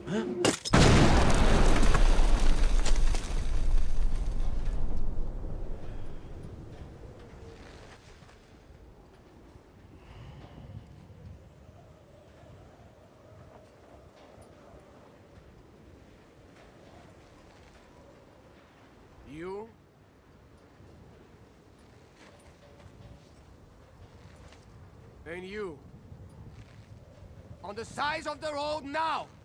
You? And you. On the side of the road now!